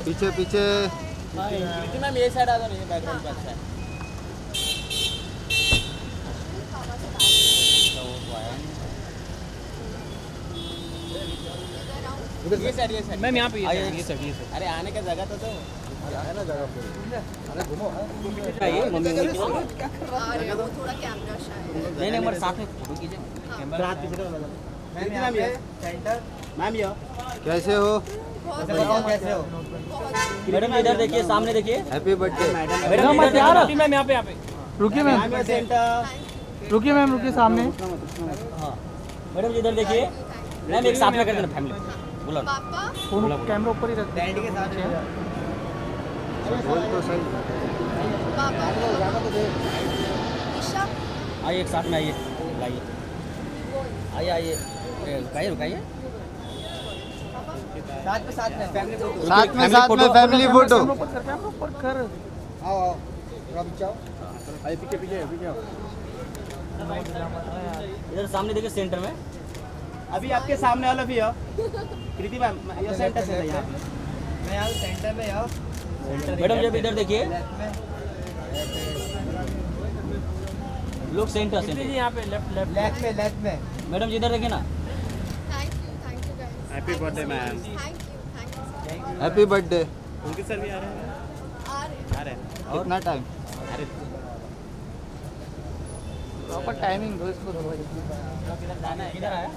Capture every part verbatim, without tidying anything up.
पीछे पीछे मैम ये साइड आ जाओ, ये बैकग्राउंड अच्छा है। ये साइड ये साइड मैम यहाँ पे ये साइड ये साइड ये साइड। अरे आने का जगह तो दो, है ना जगह पे। अरे घूमो चाहिए मम्मी को क्या कर रहा है वो थोड़ा कैमरा शायद नहीं नहीं हमारे साथ में फोटो कीजिए कैमरा हाथ पीछे लगा। मैम यहाँ पे सेंटर मैम ये कैसे हो? कैसे हो मैडम? इधर देखिए, सामने देखिए। हैप्पी बर्थडे मैडम मत यार, मैम यहाँ पे यहाँ पे रुकिए मैम, रुकिए मैम, रुकिए सामने। हाँ मैडम इधर देखिए मैम, एक साथ में कर देना फैमिली बोलो फोन कैमरा ऊपर ही रख डैडी के साथ है। बोल तो सही आइए एक साथ में आइए, लाइए आइए आइए रुकाइए रुकाइए साथ में साथ में फैमिली फोटो साथ में साथ में फैमिली फोटो ऊपर कर कैमरा ऊपर कर। आओ आओ थोड़ा पीछे आओ, आइए पीछे पीछे पीछे आओ। इधर सामने देखिए सेंटर में, अभी आपके सामने वाला भी हो कृति मैम, ये सेंटर से यहाँ पे मैं यहाँ सेंटर में आओ। मैडम जब इधर देखिए लोग सेंटर सेंटर जी यहाँ पे लेफ्ट लेफ्ट लेफ्ट में लेफ्ट में मैडम जी इधर देखिए ना। Thank you thank you guys, happy birthday ma'am. Thank you thank you happy birthday. उनके सर भी आ रहे हैं आ रहे आ रहे हैं कितना टाइम? अरे प्रॉपर टाइमिंग दो इसको। जाना है किधर आया?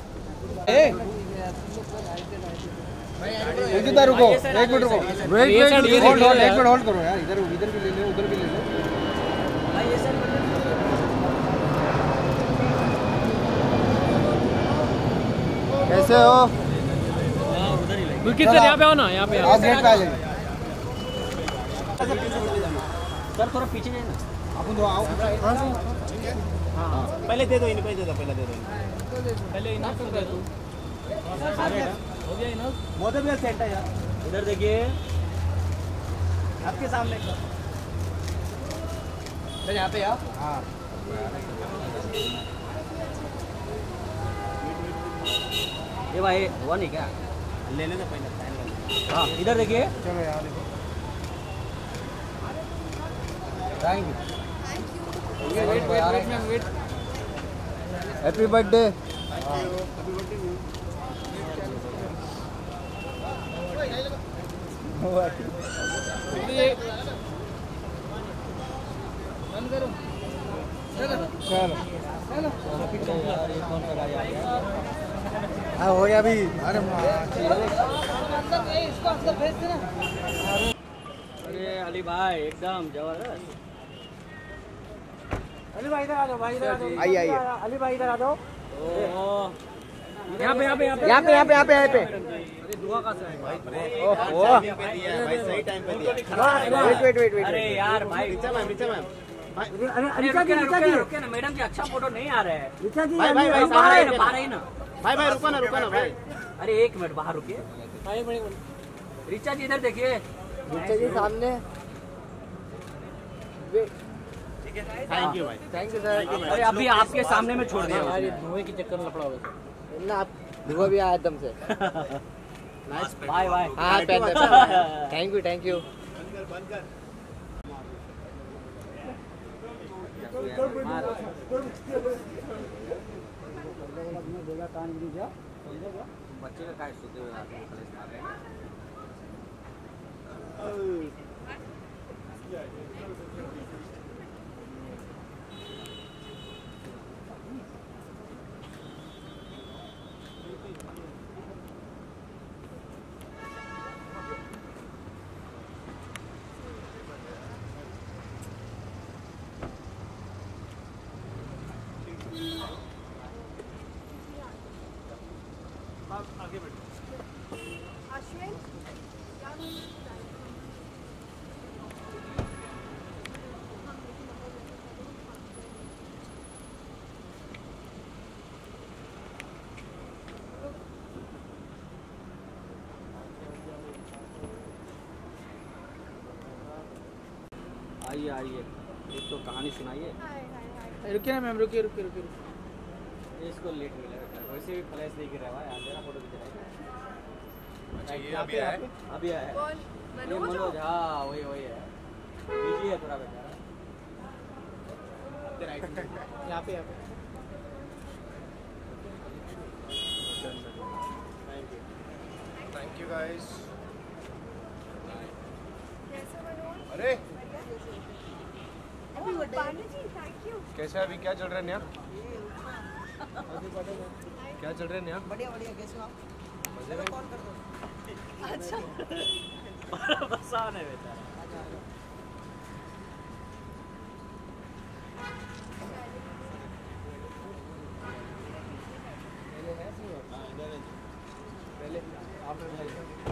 इधर रुको, एक मिनट रुको, वेट वेट होल्ड होल्ड एक मिनट होल्ड करो यार। इधर इधर भी ले लो, उधर भी ले लो। भाई ये सर कैसे हो? उधर ही रुकिए सर, यहाँ पे आओ ना, यहाँ पे आओ, गेट पे आ जाइए सर, थोड़ा पीछे जाइए ना आप। दो आओ हाँ पहले दे दो इन्हें, पहले दे दो पहले दे दो पहले इन्हें दे दो। हो गया इन्हें मोदी भी सेट है यार। इधर देखिए आपके सामने सर, यहाँ पे आओ। हाँ ये भाई हुआ नहीं क्या? लेने दो पहले। हाँ इधर देखिए, चलो यार देखो। Thank you. Wait wait wait ma'am wait. Happy birthday. बंद करो चलो चलो हाँ हो गया अभी। अरे इसको अंदर भेज देना। अरे अली भाई एकदम जबरदस्त। अली भाई इधर आ जाओ, भाई इधर आ जाओ, आइए आइए। अली भाई इधर आ जाओ। यहाँ पे यहाँ पे यहाँ पे यहाँ पे यहाँ पे यहाँ पे। अरे दुआ का सर भाई। ओहो भाई सही टाइम पे दिया। Wait wait wait wait. अरे यार भाई रीचा मैम, रीचा मैम अरे रीचा जी, रीचा जी रुके ना मैडम जी, अच्छा फोटो नहीं आ रहा है। रीचा जी भाई भाई भाई बाहर है ना, बाहर है ना भाई भाई, रुको ना रुको ना भाई। अरे एक मिनट बाहर रुकिए। रीचा जी इधर देखिए, नीचे जी सामने। थैंक यू भाई, थैंक यू सर। अरे अभी आपके सामने में छोड़ दिया। अरे धुएं की चक्कर में लपड़ा होगा ना आप धुआं भी आया एकदम से। Nice bye bye. हाँ थैंक यू थैंक यू। बच्चे का काय सोते हुए आते हैं आगे बढ़ो। अश्विन आइए आइए, एक तो कहानी सुनाइए। रुकिए ना मैम, रुकिए रुकिए रुकिए। इसको लेट मिलेगा, वैसे भी फ्लैश देख रहा है भाई। आप फोटो खींच रहा है। अच्छा ये अभी आया है? अभी आया है। कौन ये मनोज हाँ वही वही है बिजी है थोड़ा बेचारा यहाँ पे यहाँ पे थैंक यू गाइस कैसे मनोज? अरे पांडे जी थैंक यू। कैसा है अभी क्या चल रहा है नया क्या चल रहा है नया बढ़िया बढ़िया कैसे हो आप मजे में कॉल कर दो अच्छा बस आने बेचारा पहले आपने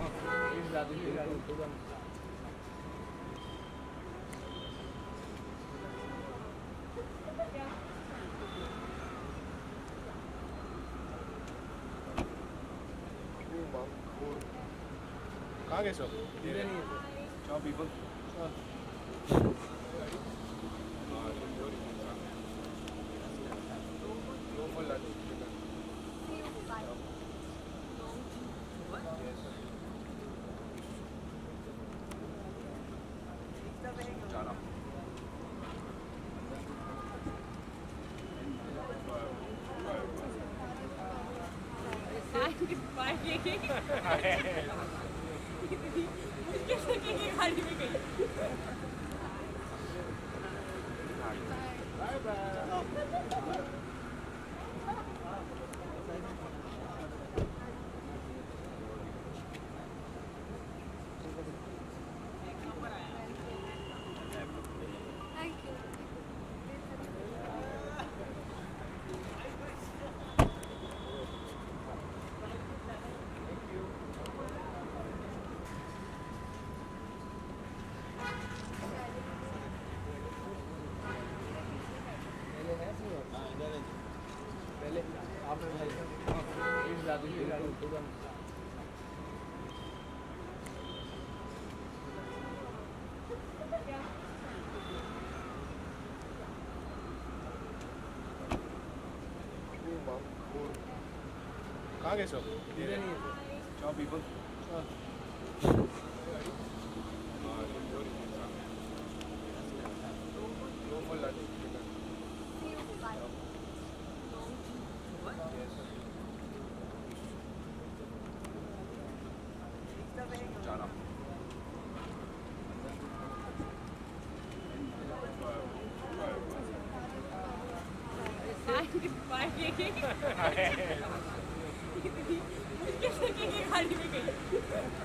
कहाँ गए सब चाओ पीपल जाना गाड़ी में गई थैंक यू। पहले आपने कहाँ गए सब चाओ पीपल जाना गाड़ी में गई